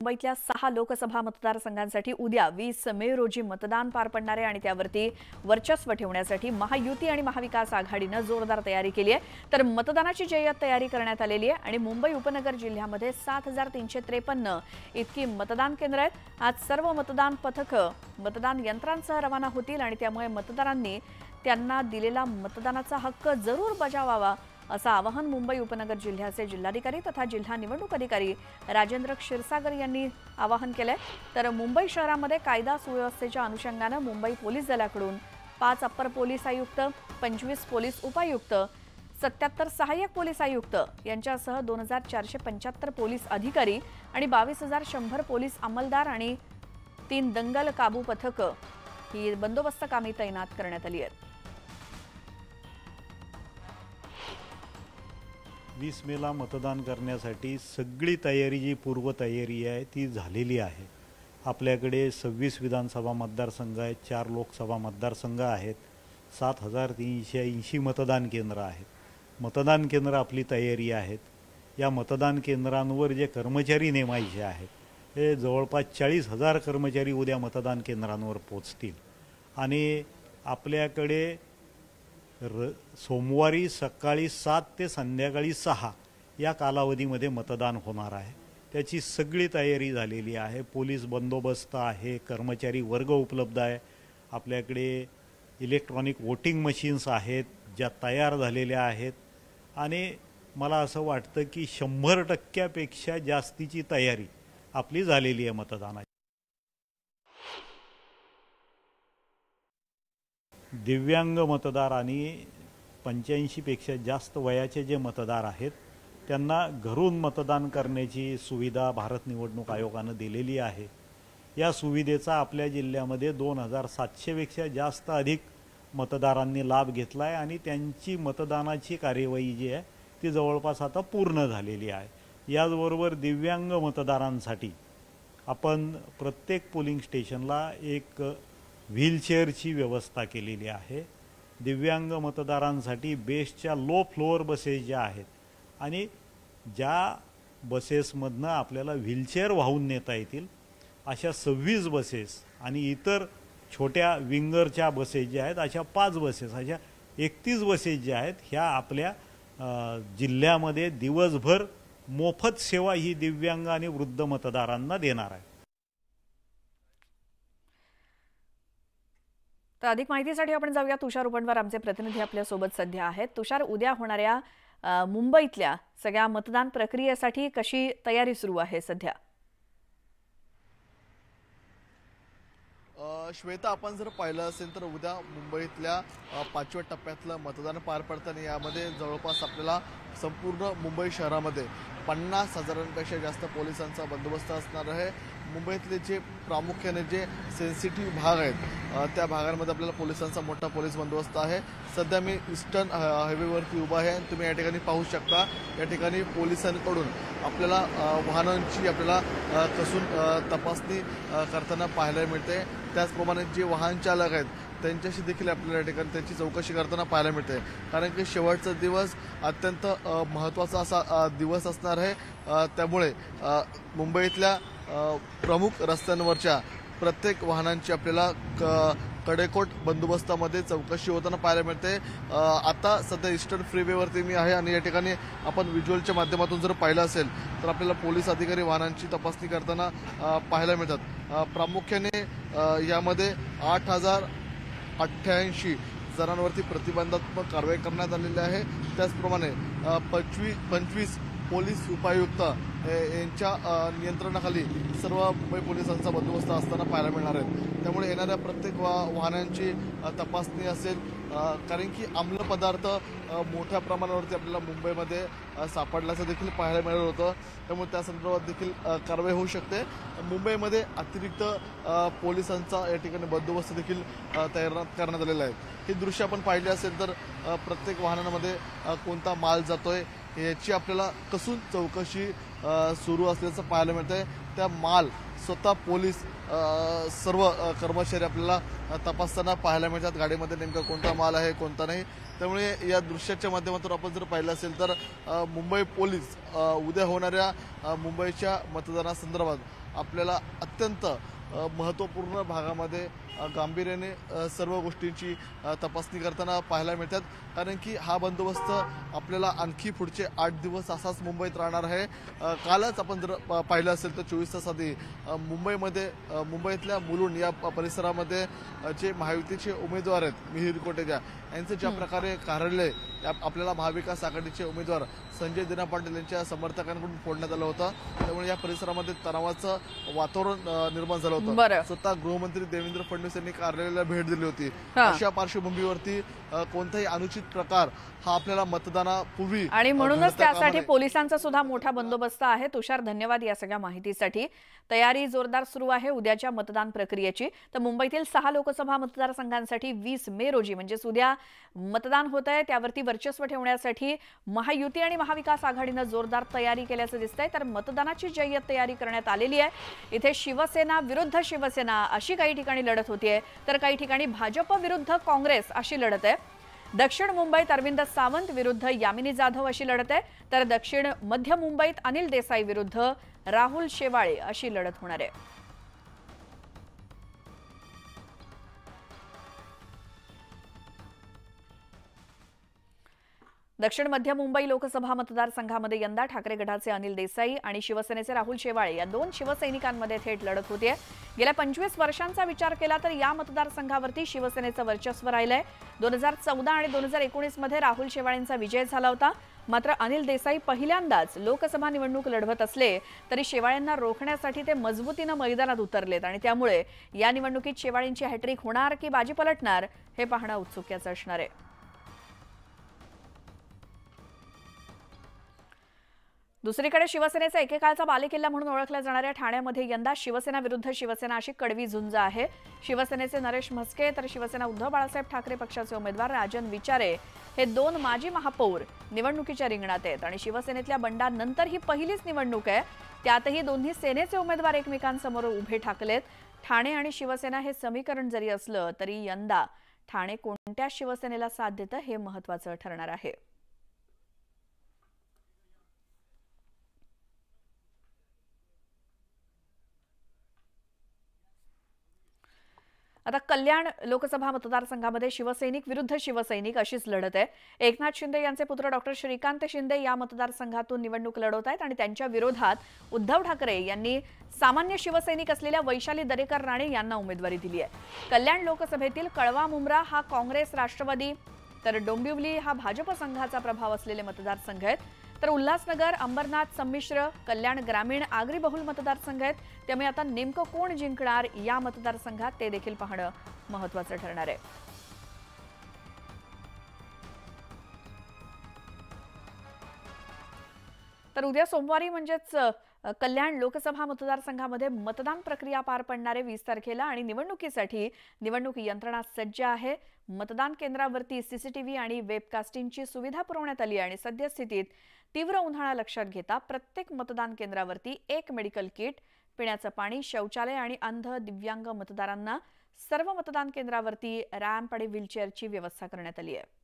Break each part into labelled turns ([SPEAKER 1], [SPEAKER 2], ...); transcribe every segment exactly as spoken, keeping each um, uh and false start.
[SPEAKER 1] मुंबईतल्या सहा लोकसभा मतदारसंघांसाठी उद्या वीस मे रोजी मतदान पार पडणार आहे आणि त्यावरती वर्चस्व ठेवण्यासाठी महायुती आणि महाविकास आघाडीने जोरदार तयारी केली आहे। तर मतदानाची जय्यत तयारी करण्यात आलेली आहे आणि मुंबई उपनगर जिल्ह्यामध्ये सात हजार तीनशे त्रेपन्न इतकी मतदान केंद्र आहेत। आज सर्व मतदान पथकं मतदान यंत्रांसह रवाना होतील आणि त्यामुळे मतदारांनी त्यांना दिलेला मतदानाचा हक्क जरूर बजावावा असं आवाहन मुंबई उपनगर जिल्ह्याचे जिल्हाधिकारी तथा जिल्हा निवडणूक अधिकारी राजेंद्र क्षीरसागर यांनी आवाहन केलंय। तर मुंबई शहरामध्ये कायदा सुव्यवस्थेच्या अनुषंगाने मुंबई पोलीस दलाकडून पाच अप्पर पोलीस आयुक्त, पंचवीस पोलीस उपायुक्त, सत्याहत्तर सहाय्यक पोलीस आयुक्त यांच्यासह दोन हजार चारशे पंच्याहत्तर पोलीस अधिकारी आणि बावीस हजार शंभर पोलीस अंमलदार आणि तीन दंगल काबू पथकं ही बंदोबस्त कामी तैनात करण्यात आली आहेत।
[SPEAKER 2] वीस मेला मतदान करण्यासाठी सगळी तयारी जी पूर्वतयारी आहे ती झालेली आहे। आपल्याकडे सव्वीस विधानसभा मतदारसंघ आहेत, चार लोकसभा मतदारसंघ आहेत, सात हजार तीनशे ऐंशी मतदान केंद्र आहेत। मतदान केंद्र आपली तयारी आहेत। या मतदान केंद्रांवर जे कर्मचारी नेमायचे आहेत हे जवळपास चाळीस हजार कर्मचारी उद्या मतदान केंद्रांवर पोहोचतील आणि आपल्याकडे र सोमवारी सकाळी सात ते संध्याकाळी सहा या कालावधीमध्ये मतदान होणार आहे। त्याची सगळी तयारी झालेली आहे। पोलीस बंदोबस्त आहे, कर्मचारी वर्ग उपलब्ध आहे, आपल्याकडे इलेक्ट्रॉनिक वोटिंग मशीन्स आहेत ज्या तयार झालेल्या आहेत आणि मला असं वाटतं की शंभर टक्क्यापेक्षा जास्तीची तयारी आपली झालेली आहे मतदानाची। दिव्यांग मतदार आणि पंच्याऐंशी पेक्षा जास्त वयाचे जे मतदार आहेत त्यांना घरून मतदान करण्याची सुविधा भारत निवडणूक आयोगाने दिलेली आहे। या सुविधेचा आपल्या जिल्ह्यामध्ये दोन हजार सातशे पेक्षा जास्त अधिक मतदारांनी लाभ घेतला आहे आणि त्यांची मतदानाची कार्यवाही जी आहे ती जवळपास आता पूर्ण झालेली आहे। याचबरोबर दिव्यांग मतदारांसाठी आपण प्रत्येक पोलिंग स्टेशनला एक व्हीलचेअरची व्यवस्था केलेली आहे। दिव्यांग मतदारांसाठी बेस्टच्या लो फ्लोअर बसेस ज्या आहेत आणि ज्या बसेसमधनं आपल्याला व्हीलचेअर वाहून नेता येतील अशा सव्वीस बसेस आणि इतर छोट्या विंगरच्या बसेस ज्या आहेत अशा पाच बसेस अशा एकतीस बसेस ज्या आहेत ह्या आपल्या जिल्ह्यामध्ये दिवसभर मोफत सेवा ही दिव्यांग आणि वृद्ध मतदारांना देणार आहे।
[SPEAKER 1] तर अधिक माहितीसाठी आपण जाऊया तुषार उपणवर, आमचे प्रतिनिधी आपल्या सोबत सध्या आहेत। तुषार, उद्या होणाऱ्या मुंबईतल्या सगळ्या मतदान प्रक्रियेसाठी कशी तयारी सुरू आहे सध्या?
[SPEAKER 3] श्वेता, आपण जर पाहिलं असेल तर उद्या मुंबईतल्या पाचव्या टप्प्यातलं मतदान पार पडताना यामध्ये जवळपास आपल्याला संपूर्ण मुंबई शहरामध्ये पन्नास हजारांपेक्षा जास्त पोलिसांचा बंदोबस्त असणार आहे। मुंबईतले जे प्रामुख्याने जे सेन्सिटिव्ह भाग आहेत त्या भागांमध्ये आपल्याला पोलिसांचा मोठा पोलीस बंदोबस्त आहे। सध्या मी ईस्टर्न हायवेवरती उभा आहे आणि तुम्ही या ठिकाणी पाहू शकता या ठिकाणी पोलिसांकडून आपल्याला वाहनांची आपल्याला कसून तपासणी करताना पाहायला मिळते। त्याचप्रमाणे जे वाहन चालक आहेत त्यांच्याशी देखील आपल्याला या ठिकाणी त्यांची चौकशी करताना पाहायला मिळते, कारण की शेवटचा दिवस अत्यंत महत्त्वाचा असा दिवस असणार आहे। त्यामुळे मुंबईतल्या प्रमुख रस्त्यांवरच्या प्रत्येक वाहनांची आपल्याला क कडेकोट बंदोबस्तामध्ये चौकशी होताना पाहायला मिळते। आता सध्या ईस्टर्न फ्रीवेवरती मी आहे आणि या ठिकाणी आपण व्हिज्युअलच्या माध्यमातून जर पाहिलं असेल तर आपल्याला पोलीस अधिकारी वाहनांची तपासणी करताना पाहायला मिळतात। प्रामुख्याने यामध्ये आठ हजार अठ्ठ्याऐंशी जणांवरती प्रतिबंधात्मक कारवाई करण्यात आलेली आहे। त्याचप्रमाणे पंचवीस पंचवीस पोलीस उपायुक्त यांच्या नियंत्रणाखाली सर्व मुंबई पोलिसांचा बंदोबस्त असताना पाहायला मिळणार आहे। त्यामुळे येणाऱ्या प्रत्येक वा वाहनांची तपासणी असेल, कारण की अंमली पदार्थ मोठ्या प्रमाणावरती आपल्याला मुंबईमध्ये सापडल्याचं देखील पाहायला मिळालं होतं, त्यामुळे त्या संदर्भात देखील कारवाई होऊ शकते। मुंबईमध्ये अतिरिक्त पोलिसांचा या ठिकाणी बंदोबस्त देखील तैनात करण्यात आलेला आहे। ही दृश्य आपण पाहिली असेल तर प्रत्येक वाहनांमध्ये कोणता माल जातोय याची आपल्याला कसून चौकशी सुरू असल्याचं पाहायला मिळतंय। त्या माल स्वतः पोलीस सर्व कर्मचारी आपल्याला तपासताना पाहायला मिळतात, गाडीमध्ये नेमका कोणता माल आहे कोणता नाही। त्यामुळे या दृश्याच्या माध्यमातून आपण जर पाहिलं असेल तर मुंबई पोलीस उद्या होणाऱ्या मुंबईच्या मतदानासंदर्भात आपल्याला अत्यंत अ, महत्त्वपूर्ण भागामध्ये अ, गांभीर्याने अ, सर्व गोष्टींची अ, तपासणी करताना पाहायला मिळतात, कारण की हा बंदोबस्त आपल्याला आणखी पुढचे आठ दिवस असाच मुंबईत राहणार आहे. अ, कालच आपण जर प- पाहिलं असेल तर चोवीस तास आधी अ, मुंबईमध्ये अ, मुंबईतल्या मुलुंड या प- परिसरामध्ये अ, जे महायुतीचे उमेदवार आहेत मिहिर कोटेचा यांचं ज्या प्रकारे कार्यालय या आपल्याला महाविकास आघाडीचे उमेदवार संजय दिना पाटील यांच्या समर्थकांकडून फोडण्यात आलं होतं. त्यामुळे या परिसरामध्ये तणावाचं वातावरण अ, निर्माण झालं होतं.
[SPEAKER 1] बरं.
[SPEAKER 3] स्वतः गृहमंत्री देवेंद्र फडणवीस यांनी कार्यालयाला भेट दिली होती.
[SPEAKER 1] हा.
[SPEAKER 3] अशा पार्श्वभूमीवरती अ, कोणताही अनुचित प्रकार हा आपल्याला मतदानापूर्वी
[SPEAKER 1] आणि
[SPEAKER 3] अ,
[SPEAKER 1] म्हणूनच
[SPEAKER 3] घडता कामा
[SPEAKER 1] त्यासाठी
[SPEAKER 3] नये.
[SPEAKER 1] पोलिसांचा सुद्धा मोठा बंदोबस्त आहे. तुषार, धन्यवाद या सगळ्या माहितीसाठी. तयारी जोरदार सुरू आहे उद्याच्या मतदान प्रक्रियेची. तर मुंबईतील सहा लोकसभा मतदारसंघांसाठी वीस मे रोजी म्हणजेच उद्या मतदान होत आहे. त्यावरती वर्चस्व ठेवण्यासाठी महायुती आणि महाविकास आघाडीनं जोरदार तयारी केल्याचं दिसतंय. तर मतदानाची जय्यत तयारी करण्यात आलेली आहे. इथे शिवसेना विरुद्ध शिवसेना अशी काही ठिकाणी लढत होतीये, तर काही ठिकाणी भाजप विरुद्ध काँग्रेस अशी लढत आहे. दक्षिण मुंबईत अरविंद सावंत विरुद्ध यामिनी जाधव अशी लढत आहे, तर दक्षिण मध्य मुंबईत अनिल देसाई विरुद्ध राहुल शेवाळे अशी लढत होणार आहे. दक्षिण मध्य मुंबई लोकसभा मतदारसंघामध्ये यंदा ठाकरे गटाचे अनिल देसाई आणि शिवसेनेचे राहुल शेवाळे या दोन शिवसैनिकांमध्ये थेट लढत होतीये. गेल्या पंचवीस वर्षांचा विचार केला तर या मतदारसंघावरती शिवसेनेचं वर्चस्व राहिलंय. दोन हजार चौदा आणि दोन हजार एकोणीस मध्ये राहुल शेवाळेंचा विजय झाला होता. मात्र अनिल देसाई पहिल्यांदाच लोकसभा निवडणूक लढवत असले तरी शेवाळेंना रोखण्यासाठी ते मजबूतीनं मैदानात उतरलेत आणि त्यामुळे या निवडणुकीत शेवाळेंची हॅट्रिक होणार की बाजी पलटणार हे पाहणं उत्सुक्याचं असणार आहे. दुसरीकडे शिवसेनेचा एकेकाळचा बालेकिल्ला म्हणून ओळखल्या जाणाऱ्या ठाण्यामध्ये यंदा शिवसेना विरुद्ध शिवसेना अशी कडवी झुंज आहे. शिवसेनेचे नरेश म्हस्के तर शिवसेना उद्धव बाळासाहेब ठाकरे पक्षाचे उमेदवार राजन विचारे हे दोन माजी महापौर निवडणुकीच्या रिंगणात आहेत आणि शिवसेनेतल्या बंडानंतर ही पहिलीच निवडणूक आहे. त्यातही दोन्ही सेनेचे उमेदवार एकमेकांसमोर उभे ठाकलेत. ठाणे आणि शिवसेना हे समीकरण जरी असलं तरी यंदा ठाणे कोणत्या शिवसेनेला साथ देतं हे महत्त्वाचं ठरणार आहे. आता कल्याण लोकसभा मतदारसंघामध्ये शिवसैनिक विरुद्ध शिवसैनिक अशीच लढत आहे. एकनाथ शिंदे यांचे पुत्र डॉक्टर श्रीकांत शिंदे या मतदारसंघातून निवडणूक लढवत आहेत आणि त्यांच्या विरोधात उद्धव ठाकरे यांनी सामान्य शिवसैनिक असलेल्या वैशाली दरेकर राणे यांना उमेदवारी दिली आहे. कल्याण लोकसभेतील कळवा मुंब्रा हा काँग्रेस राष्ट्रवादी तर डोंबिवली हा भाजप संघाचा प्रभाव असलेले मतदारसंघ आहेत. तर उल्हासनगर अंबरनाथ संमिश्र कल्याण ग्रामीण आगरी बहुल मतदारसंघ आहेत. त्यामुळे आता नेमकं कोण जिंकणार या मतदारसंघात ते देखील पाहणं महत्त्वाचं ठरणार आहे. तर उद्या सोमवारी म्हणजेच कल्याण लोकसभा मतदारसंघामध्ये मतदान प्रक्रिया पार पडणारे वीस तारखेला आणि निवडणुकीसाठी निवडणूक यंत्रणा सज्ज आहे. मतदान केंद्रावरती सीसीटीव्ही आणि वेबकास्टिंगची सुविधा पुरवण्यात आली आणि सद्यस्थितीत तीव्र उन्हाळा लक्षात घेता प्रत्येक मतदान केंद्रावरती एक मेडिकल किट, पिण्याचं पाणी, शौचालय आणि अंध दिव्यांग मतदारांना सर्व मतदान केंद्रावरती रॅम्प आणि व्हीलचेअरची व्यवस्था करण्यात आली आहे.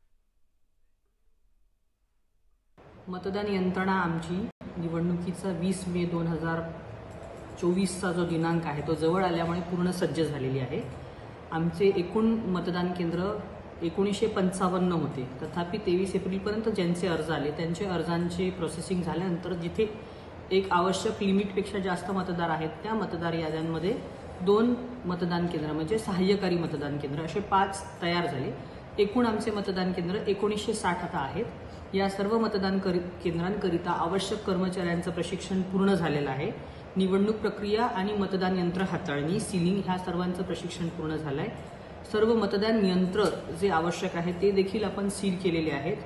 [SPEAKER 4] मतदान यंत्रणा आमची निवडणुकीचा वीस मे दोन हजार चोवीसचा जो दिनांक आहे तो जवळ आल्यामुळे पूर्ण सज्ज झालेली आहे. आमचे एकूण मतदान केंद्र एकोणीसशे पंचावन्न होते. तथापि तेवीस एप्रिलपर्यंत ज्यांचे अर्ज आले त्यांचे अर्जांची प्रोसेसिंग झाल्यानंतर जिथे एक आवश्यक लिमिटपेक्षा जास्त मतदार आहेत त्या मतदार याद्यांमध्ये दोन मतदान केंद्र म्हणजे सहाय्यकारी मतदान केंद्र असे पाच तयार झाले. एकूण आमचे मतदान केंद्र एकोणीसशे साठ आता आहेत. या सर्व मतदान करी केंद्रांकरिता आवश्यक कर्मचाऱ्यांचं प्रशिक्षण पूर्ण झालेलं आहे. निवडणूक प्रक्रिया आणि मतदान यंत्र हाताळणी, सीलिंग ह्या सर्वांचं प्रशिक्षण पूर्ण झालं आहे. सर्व मतदान यंत्र जे आवश्यक आहे ते देखील आपण सील केलेले आहेत.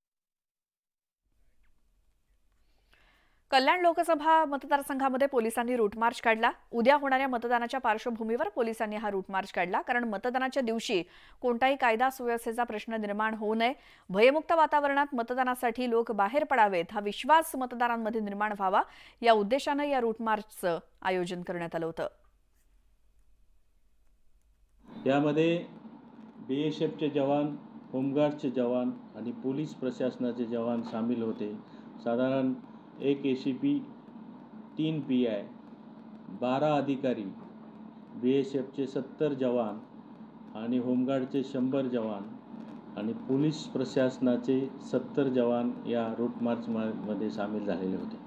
[SPEAKER 1] कल्याण लोकसभा मतदारसंघामध्ये पोलिसांनी रूट मार्च काढला. उद्या होणाऱ्या मतदानाच्या पार्श्वभूमीवर पोलिसांनी हा रूट मार्च काढला, कारण मतदानाच्या दिवशी कोणताही कायदा सुव्यवस्थेचा प्रश्न निर्माण होऊ नये, भयमुक्त वातावरणात मतदानासाठी लोक बाहेर पडावेत, हा विश्वास मतदारांमध्ये निर्माण व्हावा या उद्देशानं या रूट मार्चचं आयोजन करण्यात आलं होतं.
[SPEAKER 5] यामध्ये बी एस एफचे जवान, होमगार्डचे जवान आणि पोलीस प्रशासनाचे जवान सामील होते. साधारण एक ए सी पी, तीन पी आय बारा अधिकारी, बी एस एफचे सत्तर जवान आणि होमगार्डचे शंभर जवान आणि पोलीस प्रशासनाचे सत्तर जवान या रूट मार्चमध्ये सामील झालेले होते.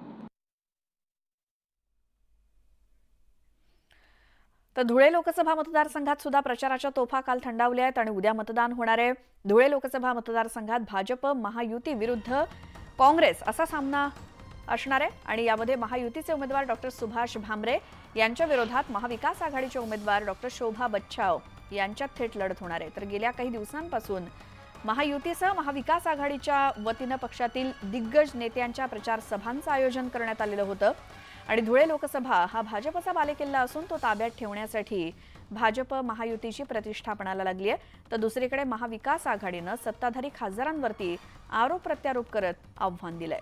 [SPEAKER 1] तर धुळे लोकसभा मतदारसंघात सुद्धा प्रचाराच्या तोफा काल थंडावल्या आहेत आणि उद्या मतदान होणार आहे. धुळे लोकसभा मतदारसंघात भाजप महायुती विरुद्ध काँग्रेस असा सामना असणार आहे आणि यामध्ये महायुतीचे उमेदवार डॉक्टर सुभाष भामरे यांच्या विरोधात महाविकास आघाडीचे उमेदवार डॉक्टर शोभा बच्छाव यांच्यात थेट लढत होणार आहे. तर गेल्या काही दिवसांपासून महायुतीसह महाविकास आघाडीच्या वतीनं पक्षातील दिग्गज नेत्यांच्या प्रचार सभांचं आयोजन करण्यात आलेलं होतं आणि धुळे लोकसभा हा भाजपचा बालेकिल्ला असून तो ताब्यात ठेवण्यासाठी भाजप महायुतीची प्रतिष्ठा पणाला लागली आहे. तर दुसरीकडे महाविकास आघाडीनं सत्ताधारी खासदारांवरती आरोप प्रत्यारोप करत आव्हान दिलंय.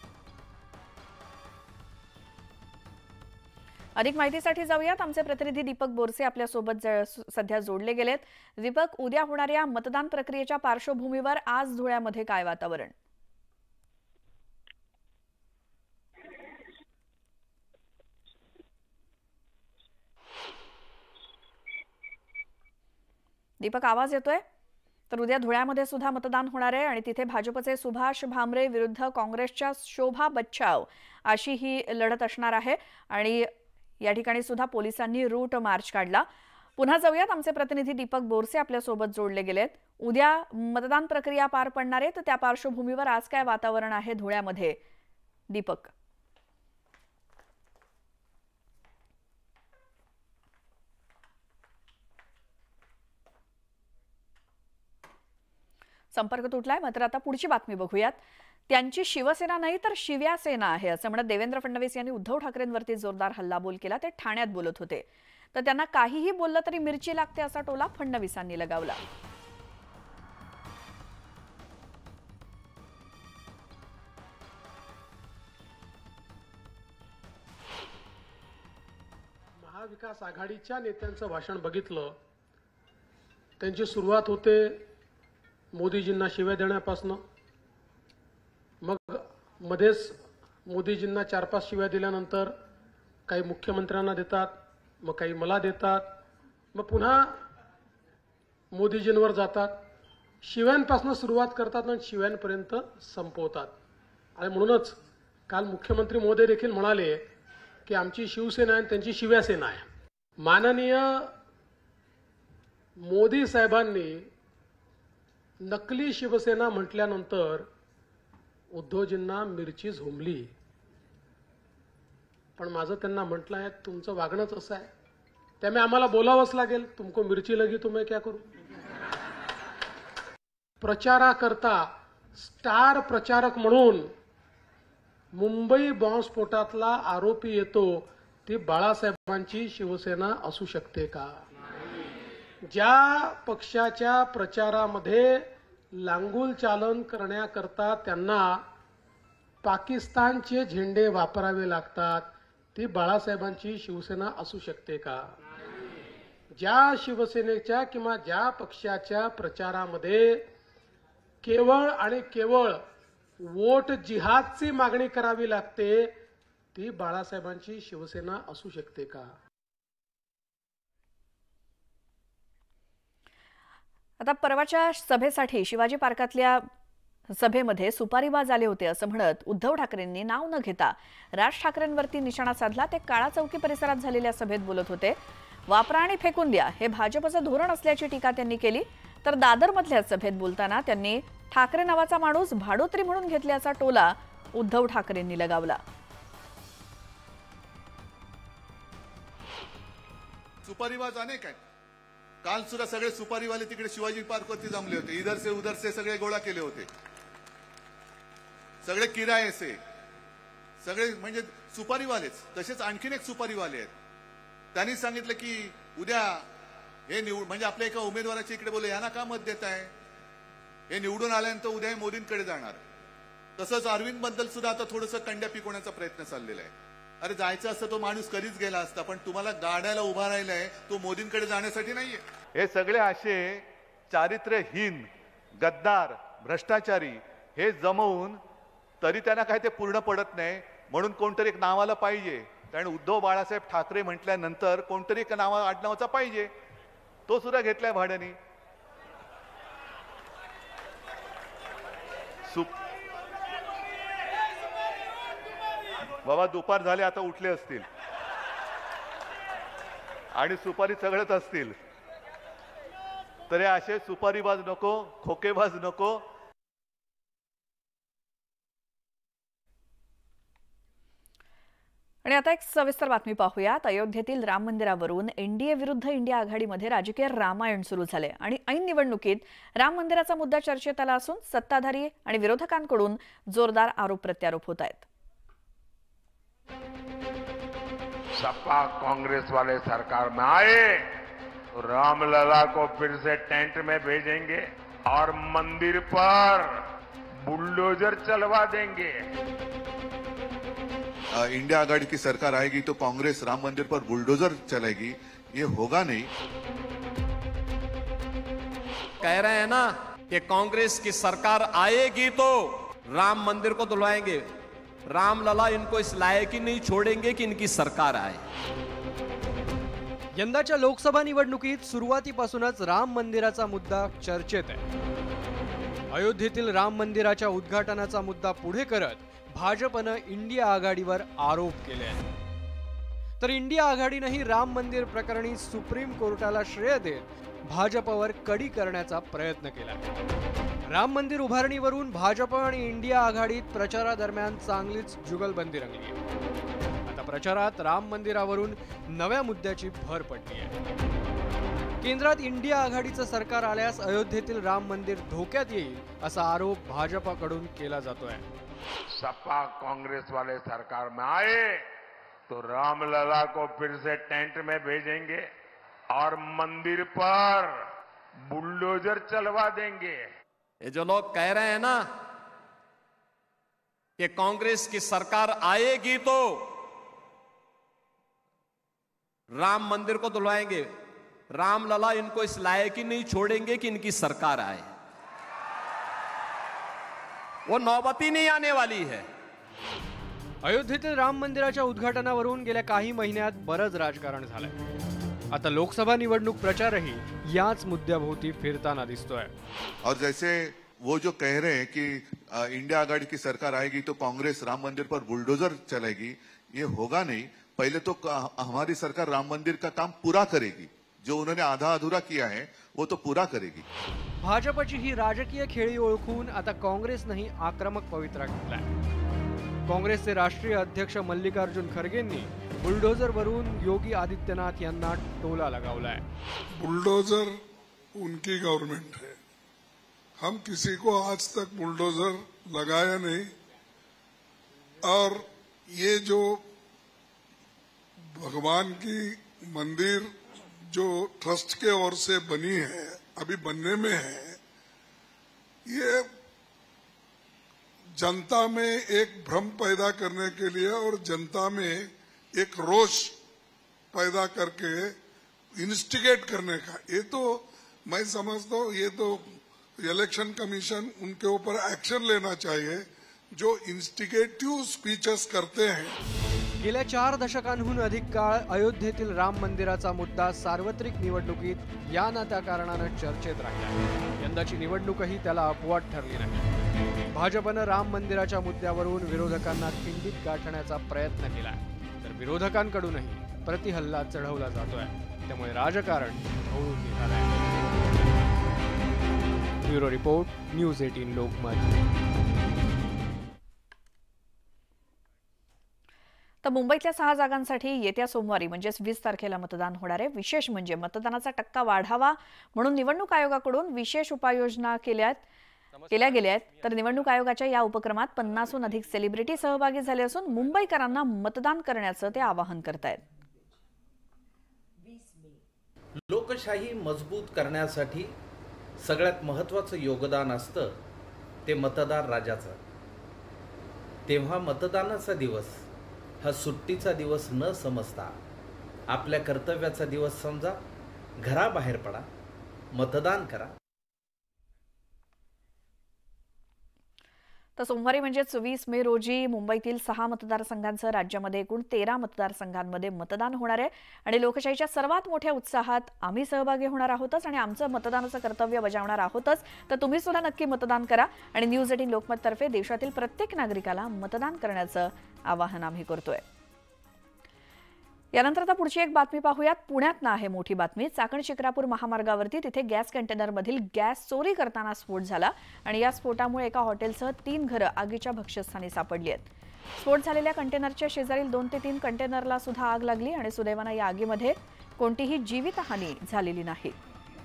[SPEAKER 1] अधिक माहितीसाठी जाऊयात. आमचे प्रतिनिधी दीपक बोरसे आपल्या सोबत सध्या जोडले गेलेत. दीपक, उद्या होणाऱ्या मतदान प्रक्रियेच्या पार्श्वभूमीवर आज धुळ्यामध्ये काय वातावरण? दीपक, आवाज येतोय? तर उद्या धुळ्यामध्ये सुद्धा मतदान होणार आहे आणि तिथे भाजपचे सुभाष भामरे विरुद्ध काँग्रेसच्या शोभा बच्छाव अशी ही लढत असणार आहे आणि या ठिकाणी सुद्धा पोलिसांनी रूट मार्च काढला. पुन्हा जाऊयात. आमचे प्रतिनिधी दीपक बोरसे आपल्या सोबत जोडले गेलेत. उद्या मतदान प्रक्रिया पार पडणार आहे, तर त्या पार्श्वभूमीवर आज काय वातावरण आहे धुळ्यामध्ये? दीपक, संपर्क तुटलाय. मात्र आता पुढची बातमी बघूयात. त्यांची शिवसेना नाही तर शिव्या सेना आहे असं म्हणत देवेंद्र फडणवीस यांनी उद्धव ठाकरेंवरती जोरदार हल्लाबोल केला. ते ठाण्यात बोलत होते. तर त्यांना काहीही बोललं तरी मिरची लागते असा टोला फडणवीसांनी लगावला.
[SPEAKER 6] महाविकास आघाडीच्या नेत्यांचं भाषण बघितलं. त्यांची सुरुवात होते मोदीजींना शिव्या देण्यापासून. मग मध्येच मोदीजींना चार पाच शिव्या दिल्यानंतर काही मुख्यमंत्र्यांना देतात, मग काही मला देतात, मग पुन्हा मोदीजींवर जातात. शिव्यांपासून सुरुवात करतात आणि शिव्यांपर्यंत संपवतात. आणि म्हणूनच काल मुख्यमंत्री महोदय देखील म्हणाले की आमची शिवसेना आणि त्यांची शिव्यासेना आहे. माननीय मोदी साहेबांनी नकली शिवसेना म्हटल्यानंतर उद्धवजींना मिरची झोंबली. पण माझं त्यांना म्हटलं आहे तुमचं वागणंच असं आहे, त्यामुळे आम्हाला बोलावंच लागेल. तुमको मिरची लगी तो मैं क्या करू. प्रचाराकरता स्टार प्रचारक म्हणून मुंबई बॉम्बस्फोटातला आरोपी येतो, ती बाळासाहेबांची शिवसेना असू शकते का? ज्या पक्षाच्या प्रचारामध्ये लांगुल चालन करण्याकरता त्यांना पाकिस्तानचे झेंडे वापरावे लागतात, ती बाळासाहेबांची शिवसेना असू शकते का? ज्या शिवसेनेच्या किंवा ज्या पक्षाच्या प्रचारामध्ये केवळ आणि केवळ वोट जिहादची मागणी करावी लागते, ती बाळासाहेबांची शिवसेना असू शकते का?
[SPEAKER 1] आता परवाच्या सभेसाठी शिवाजी पार्कातल्या सभेमध्ये सुपारीबाज आले होते असं म्हणत उद्धव ठाकरेंनी नाव न घेता राज ठाकरेंवरती निशाणा साधला. ते काळा चौकी परिसरात झालेल्या सभेत बोलत होते. वापरा आणि फेकून द्या हे भाजपचं धोरण असल्याची टीका त्यांनी केली. तर दादरमधल्या सभेत बोलताना त्यांनी ठाकरे नावाचा माणूस भाडोत्री म्हणून घेतल्याचा टोला उद्धव ठाकरेंनी लगावला.
[SPEAKER 3] सुपारीबाज अनेक आहेत. काल सुद्धा सगळे सुपारीवाले तिकडे शिवाजी पार्कवरती जमले होते. इधर से उधर से सगळे गोळा केले होते. सगळे किरायचे सगळे म्हणजे सुपारीवालेच. तसेच आणखीन एक सुपारीवाले आहेत. त्यांनी सांगितलं की उद्या हे निवड म्हणजे आपल्या एका उमेदवाराच्या इकडे बोलले यांना का मत देत आहे, हे निवडून आल्यानंतर उद्या हे मोदींकडे जाणार. तसंच अरविंद बद्दल सुद्धा आता थोडंसं कंड्या पिकवण्याचा प्रयत्न चाललेला आहे. अरे जायचं असतं तो माणूस कधीच गेला असता, पण तुम्हाला गाड्याला उभा राहिलाय तो मोदींकडे जाण्यासाठी नाहीये.
[SPEAKER 7] हे सगळे असे चारित्र्यहीन, गद्दार, भ्रष्टाचारी हे जमवून तरी त्यांना काय ते पूर्ण पडत नाही. म्हणून कोणतरी एक नावाला पाहिजे कारण उद्धव बाळासाहेब ठाकरे म्हटल्यानंतर कोणतरी नाव आडनावाचा पाहिजे, तो सुद्धा घेतलाय भाड्याने. सुप बाबा दुपार झाले, आता उठले असतील आणि सुपारी चघळत असतील, तर हे असे सुपारीबाज नको, खोकेबाज नको.
[SPEAKER 1] आणि आता एक सविस्तर बातमी पाहूयात. अयोध्येतील राम मंदिरावरून एनडीए विरुद्ध इंडिया आघाडीमध्ये राजकीय रामायण सुरू झाले आणि ऐन निवडणुकीत राम मंदिराचा मुद्दा चर्चेत आला असून सत्ताधारी आणि विरोधकांकडून जोरदार आरोप प्रत्यारोप होत आहेत.
[SPEAKER 8] सपा कांग्रेस वाले सरकार में आए तो रामलला को फिर से टेंट में भेजेंगे और मंदिर पर बुलडोजर चलवा देंगे.
[SPEAKER 7] इंडिया आघाड़ी की सरकार आएगी तो कांग्रेस राम मंदिर पर बुलडोजर चलाएगी, ये होगा नहीं.
[SPEAKER 9] कह रहे हैं ना कि कांग्रेस की सरकार आएगी तो राम मंदिर को धुलवाएंगे. रामलला इनको इस लायक ही नहीं छोड़ेंगे कि इनकी सरकार आए.
[SPEAKER 10] यंदाच्या लोकसभा निवडणुकीत सुरुवातीपासूनच राम मंदिराचा मुद्दा चर्चेत आहे. अयोध्येतील राम मंदिराच्या उद्घाटनाचा मुद्दा पुढे करत भाजपनं इंडिया आघाडीवर आरोप केले आहेत. तर इंडिया आघाडीनेही राम मंदिर प्रकरणी सुप्रीम कोर्टाला श्रेय देत भाजपवर कडी करण्याचा प्रयत्न केला. राम मंदिर उभारणीवरून भाजप आणि इंडिया आघाडीत प्रचारादरम्यान चांगलीच जुगलबंदी रंगली आहे. आता प्रचारात राम मंदिरावरून नव्या मुद्द्याची भर पडली आहे. केंद्रात इंडिया आघाडीचं सरकार आल्यास अयोध्येतील राम मंदिर धोक्यात येईल असा आरोप भाजपकडून केला जातोय.
[SPEAKER 8] सपा कांग्रेस वाले सरकार में आए तो रामलला को फिर से टेंट में भेजेंगे और मंदिर पर बुलडोजर चलवा देंगे.
[SPEAKER 9] ये जो लोग कह रहे हैं ना कि कांग्रेस की सरकार आएगी तो राम मंदिर को धुलवाएंगे. रामलला इनको इस लायक ही नहीं छोड़ेंगे कि इनकी सरकार आए. वो नौबत ही नहीं आने वाली है.
[SPEAKER 10] अयोध्येतील राम मंदिराच्या उद्घाटनावरून गेल्या काही महिन्यात बरंच राजकारण झालंय. आता लोकसभा निवडणूक प्रचारही याच मुद्द्याभोवती फिरताना दिसतोय.
[SPEAKER 7] और जैसे वो जो कह रहे हैं कि इंडिया आघाड़ी की सरकार आएगी तो कांग्रेस राम मंदिर पर बुलडोजर चलाएगी, ये होगा नहीं. पहले तो हमारी सरकार राम मंदिर का काम पूरा करेगी. जो उन्होंने आधा अधूरा किया है वो तो पूरा करेगी.
[SPEAKER 10] भाजपची ही राजकीय खेळी ओळखून आता काँग्रेसनेही आक्रमक पवित्रा घेतलाय. काँग्रेसचे राष्ट्रीय अध्यक्ष मल्लिकार्जुन खरगेंनी बुलडोजरवरून योगी आदित्यनाथ यांना टोला लगावलाय.
[SPEAKER 11] बुलडोजर उनकी गवर्नमेंट है, हम किसी को आज तक बुलडोजर लगाया नहीं. और ये जो भगवान की मंदिर जो ट्रस्ट के ओर से बनी है, अभी बनने में है, ये जनता में एक भ्रम पैदा करने के लिए और जनता में एक रोष पैदा करके इंस्टिगेट करने का, ये तो मैं समझता हूँ ये तो इलेक्शन कमीशन उनके ऊपर एक्शन लेना चाहिए जो इंस्टिगेटिव्ह स्पीचेस करते हैं.
[SPEAKER 10] गेल्या चार दशकांहून अधिक काळ अयोध्येतील राम मंदिराचा मुद्दा सार्वत्रिक निवडणुकीत या ना त्या कारणानं चर्चेत राहिला. यंदाची निवडणूकही त्याला अपवाद ठरली नाही. भाजपनं राम मंदिराच्या मुद्द्यावरून विरोधकांना खिंडीत गाठण्याचा प्रयत्न केला, तर विरोधकांकडूनही प्रतिहल्ला चढवला जातोय. त्यामुळे राजकारण ढवळून निघालंय. ब्युरो रिपोर्ट, न्यूज अठरा लोकमत.
[SPEAKER 1] तर मुंबईतल्या सहा जागांसाठी येत्या सोमवारी म्हणजेच वीस तारखेला मतदान होणार आहे. विशेष म्हणजे मतदानाचा टक्का वाढावा म्हणून निवडणूक आयोगाकडून विशेष उपाययोजना केल्या केल्या गेल्या आहेत. तर निवडणूक आयोगाच्या या उपक्रमात पन्नासहून अधिक सेलिब्रिटी सहभागी झाले असून मुंबईकरांना मतदान करण्याचं ते आवाहन करतायत.
[SPEAKER 12] लोकशाही मजबूत करण्यासाठी सगळ्यात महत्त्वाचं योगदान असतं ते मतदार राजाचं. तेव्हा मतदानाचा दिवस हा सुट्टीचा दिवस न समजता आपल्या कर्तव्याचा दिवस समजा. घराबाहेर पडा, मतदान करा.
[SPEAKER 1] तर सोमवारी म्हणजेच वीस मे रोजी मुंबईतील सहा मतदारसंघांसह राज्यामध्ये एकूण तेरा मतदारसंघांमध्ये मतदान होणार आहे आणि लोकशाहीच्या सर्वात मोठ्या उत्साहात आम्ही सहभागी होणार आहोतच आणि आमचं मतदानाचं कर्तव्य बजावणार आहोतच. तर तुम्ही सुद्धा नक्की मतदान करा आणि न्यूज एटीन लोकमत तर्फे देशातील प्रत्येक नागरिकाला मतदान करण्याचं आवाहन आम्ही करतोय. यानंतर आता पुढची एक बातमी पाहूयात. पुण्यात ना आहे मोठी बातमी. चाकण शिक्रापूर महामार्गावरती तिथे गॅस कंटेनरमधील गॅस चोरी करताना स्फोट झाला आणि या स्फोटामुळे एका हॉटेलसह तीन घरं आगीच्या भक्ष्यस्थानी सापडली आहेत. स्फोट झालेल्या कंटेनरच्या शेजारील दोन ते तीन कंटेनरला सुद्धा आग लागली आणि सुदैवानं या आगीमध्ये कोणतीही जीवितहानी झालेली नाही.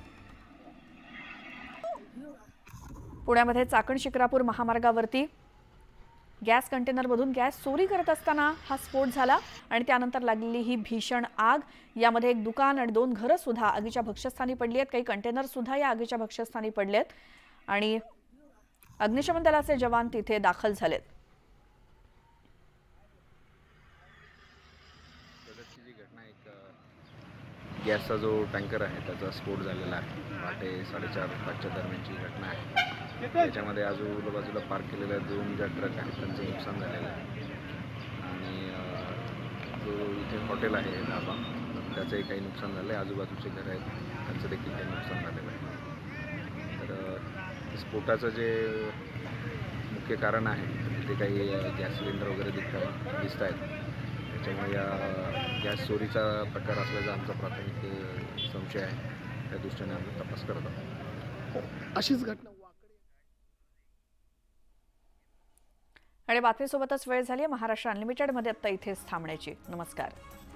[SPEAKER 1] पुण्यामध्ये चाकण शिक्रापूर महामार्गावरती गॅस कंटेनरमधून गॅस चोरी करत असताना हा स्फोट झाला आणि त्यानंतर लागलेली ही भीषण आग. यामध्ये एक दुकान आणि दोन घरं सुद्धा आगीच्या भक्ष्यस्थानी पडली आहेत. काही कंटेनर सुद्धा या आगीच्या भक्ष्यस्थानी पडलेत आणि अग्निशमन दलाचे जवान तिथे दाखल झालेत.
[SPEAKER 13] गॅसचा जो टँकर आहे त्याचा स्फोट झालेला आहे. पहाटे साडेचार पाचच्या दरम्यानची घटना आहे. त्याच्यामध्ये आजूबाजूला पार्क केलेल्या दोन ज्या ट्रक आहेत त्यांचं नुकसान झालेलं आहे आणि जो इथे हॉटेल आहे ढाबा त्याचंही काही नुकसान झालं आहे. आजूबाजूचे घर आहेत त्यांचं देखील काही नुकसान झालेलं आहे. तर स्फोटाचं जे मुख्य कारण आहे तिथे काही गॅस सिलेंडर वगैरे दिसत दिसत आहेत. त्याच्यामुळे या गॅस चोरीचा प्रकार असल्याचा आमचा प्राथमिक संशय आहे. त्या दृष्टीने आम्ही तपास करत आहोत.
[SPEAKER 6] अशीच घटना
[SPEAKER 1] आणि बातमीसोबतच वेळ झाली आहे महाराष्ट्र अनलिमिटेडमध्ये आता इथेच थांबण्याची. नमस्कार.